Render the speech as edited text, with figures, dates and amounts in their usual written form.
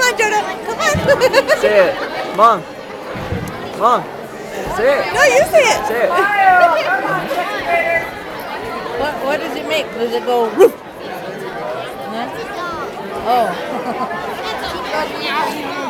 on, Jonah. Come on. Say it. Mom. Mom. Say it. No, you say it. Say it. What does it make? Does it go roof? No? Oh.